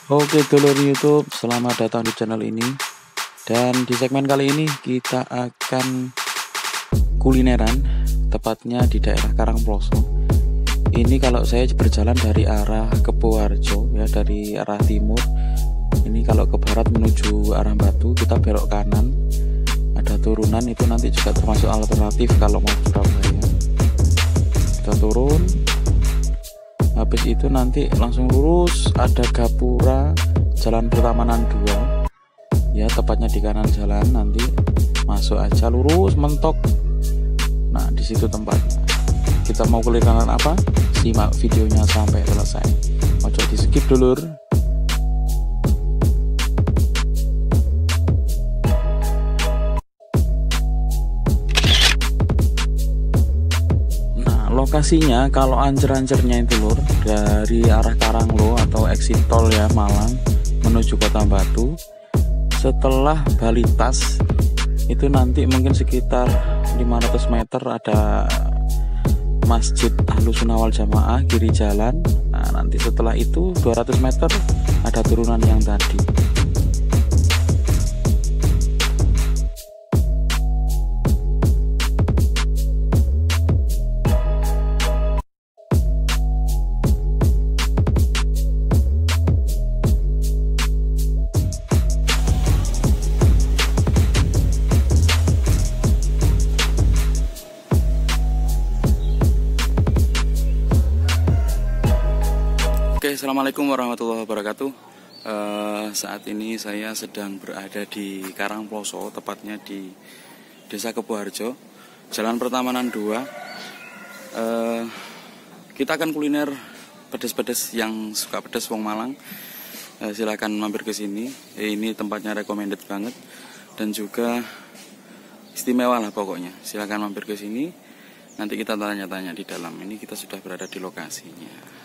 Oke dulur YouTube, selamat datang di channel ini. Dan di segmen kali ini kita akan kulineran, tepatnya di daerah Karangploso. Ini kalau saya berjalan dari arah Keboharjo ya, dari arah timur. Ini kalau ke barat menuju arah Batu, kita belok kanan. Ada turunan, itu nanti juga termasuk alternatif kalau mau Surabaya. Kita turun. Habis itu nanti langsung lurus, ada gapura Jalan Pertamanan 2 ya, tepatnya di kanan jalan. Nanti masuk aja lurus mentok. Nah, di situ tempatnya. Kita mau kulineran apa? Simak videonya sampai selesai. Ojo di skip dulur. Lokasinya kalau ancer-ancernya itu lur, dari arah Karanglo atau exit tol ya Malang menuju Kota Batu, setelah Balitas itu nanti mungkin sekitar 500 meter ada Masjid Ahlussunnah wal Jamaah kiri jalan. Nah, nanti setelah itu 200 meter ada turunan yang tadi. Oke, assalamualaikum warahmatullahi wabarakatuh. Saat ini saya sedang berada di Karangploso, tepatnya di Desa Keboharjo, Jalan Pertamanan 2. Kita akan kuliner pedas-pedas, yang suka pedas wong Malang. Silakan mampir ke sini. Ini tempatnya recommended banget dan juga istimewa lah pokoknya. Silakan mampir ke sini. Nanti kita tanya-tanya di dalam. Ini kita sudah berada di lokasinya.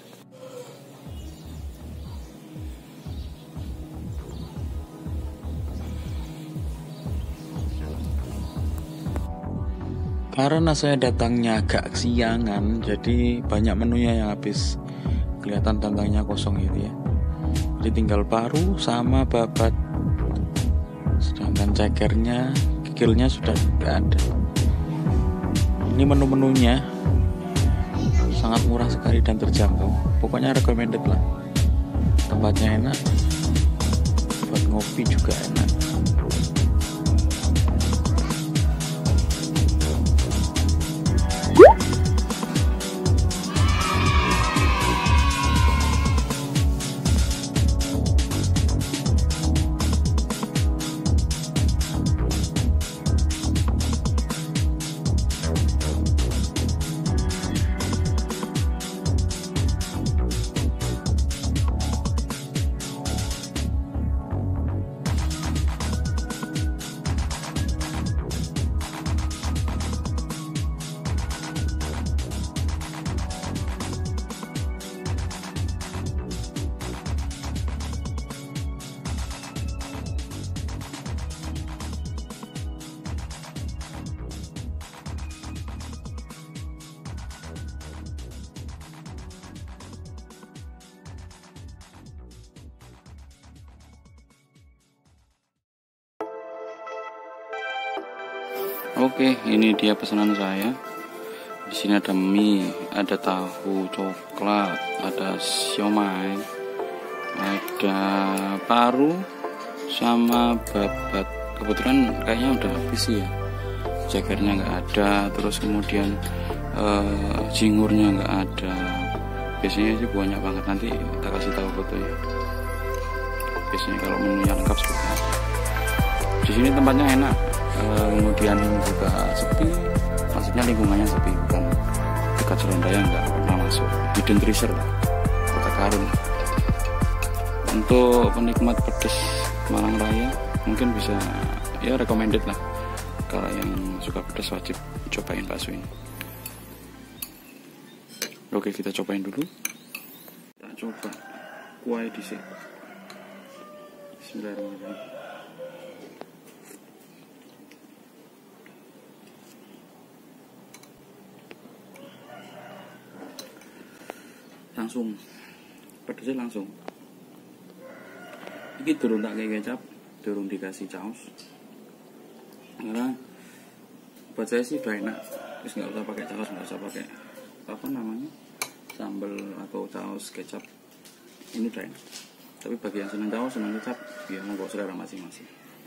Karena saya datangnya agak siangan, jadi banyak menunya yang habis. Kelihatan tantangnya kosong gitu ya. Jadi tinggal paru sama babat. Sedangkan cekernya, kikilnya sudah tidak ada. Ini menu-menunya sangat murah sekali dan terjangkau. Pokoknya recommended lah. Tempatnya enak, buat ngopi juga enak. Oke, ini dia pesanan saya. Di sini ada mie, ada tahu coklat, ada siomay, ada paru, sama babat. Kebetulan kayaknya udah habis ya. Cekernya nggak ada, terus kemudian jingurnya nggak ada. Biasanya sih banyak banget. Nanti kita kasih tahu fotonya. Biasanya kalau menunya lengkap seperti apa. Di sini tempatnya enak. Kemudian juga sepi, maksudnya lingkungannya sepi, bukan dekat Surabaya, nggak pernah masuk. Hidden treasure lah, kota karun. Untuk penikmat pedas Malang Raya mungkin bisa ya recommended lah. Kalau yang suka pedas wajib cobain bakso ini. Oke, kita cobain dulu. Kita coba kuah di sini. Bismillahirrahmanirrahim. Langsung pedasnya langsung. Ini durung tak kayak kecap, durung dikasih saus. Karena buat saya sih udah enak. Terus nggak usah pakai saus, nggak usah pakai apa namanya sambal atau saus kecap. Ini udah enak. Tapi bagi yang senang saus, senang kecap, ya monggo selera masing-masing.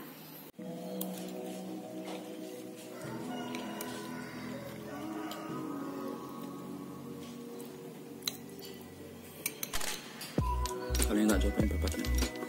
Kalian tak cobain babaknya.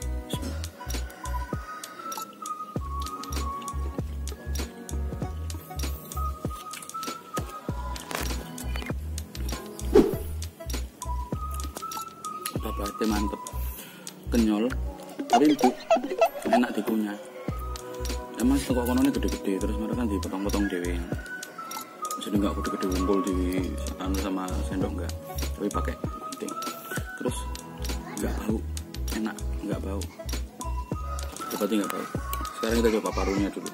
Babaknya mantep, kenyal, tapi empuk, enak dikunyah. Emang toko kono ini gede-gede, terus mereka kan dipotong-potong dewe. Jadi nggak gede-gede ngumpul di sama sendok enggak, tapi pakai gunting. Terus nggak bau, enak, nggak bau. Seperti nggak bau. Sekarang kita coba parunya dulu.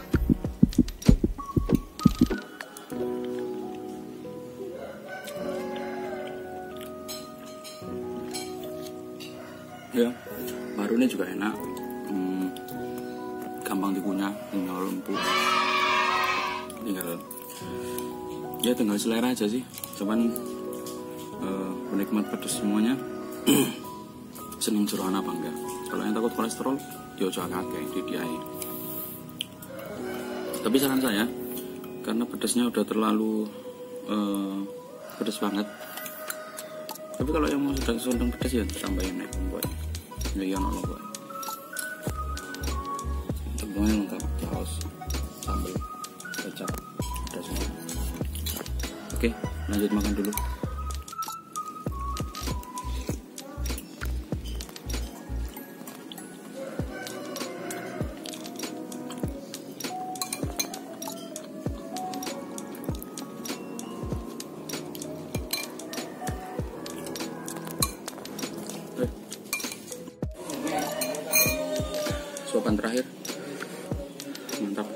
Ya, parunya juga enak, gampang dikunyah, tinggal empuk, tinggal selera aja sih. Cuman penikmat pedas semuanya seneng jeroan apa enggak. Kalau yang takut kolesterol, ya jangan kakek didiai. Tapi saran saya, karena pedasnya udah terlalu pedas banget. Tapi kalau yang mau sudah sondong pedas ya tambahin naik buat. Ya iya nolong buat. Semuanya lengkap, saus, sambal, kecap, ada semua. Oke, lanjut makan dulu. Suapan terakhir, mantap.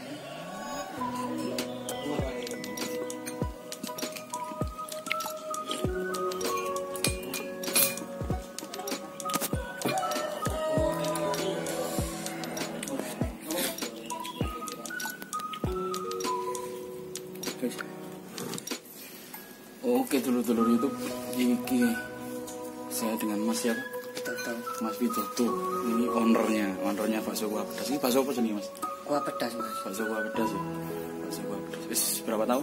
Oke dulur-dulur YouTube, iki saya dengan Mas siapa? Mas Widodo, ini ownernya bakso kuah pedas. Ini bakso apa sih Mas? Kuah pedas Mas. Bakso kuah pedas ya. Bakso kuah pedas. Berapa tahun?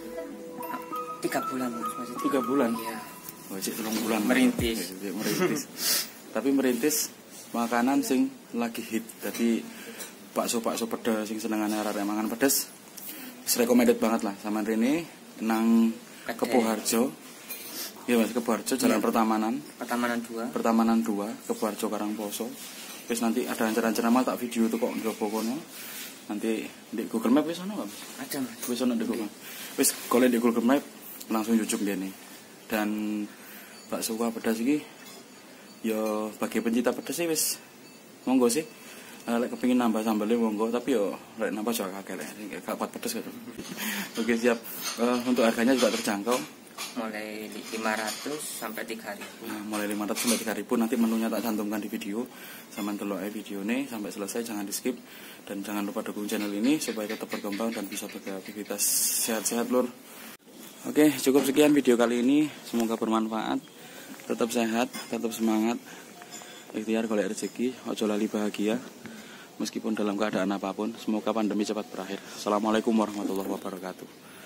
3 bulan Mas. 3 bulan. Iya. Wajib 3 bulan. Merintis. Tapi merintis makanan sing lagi hit. Jadi bakso pedas sing senengane arek mangan pedas. Recommended banget lah sama Rene nang Kepoharjo. Iya Mas, Kepoharjo Jalan Pertamanan 2, Kepoharjo Karangposo. Terus nanti ada acara-acara mal tak video tuh kok njopo kono. Nanti di Google Map wis ono Mas. Ada Mas. Wis ono di Google Map. Wis golek di Google Map langsung YouTube dene. Dan bakso kuah pedas iki ya bagi pencinta pedas sih wis monggo sih. Lek kepengin nambah sambalnya monggo, tapi yo lek nambah jangan kakek lek gak kuat pedas gitu. Oke, siap. Untuk harganya juga terjangkau. Mulai 500 sampai 3.000. Nah, mulai 500 sampai 3.000 nanti menunya tak cantumkan di video. Sama delok video ini sampai selesai, jangan di skip dan jangan lupa dukung channel ini supaya tetap berkembang dan bisa beraktivitas sehat-sehat lur. Oke, cukup sekian video kali ini, semoga bermanfaat. Tetap sehat, tetap semangat. Ikhtiar golek rezeki, ojo lali bahagia. Meskipun dalam keadaan apapun, semoga pandemi cepat berakhir. Assalamualaikum warahmatullahi wabarakatuh.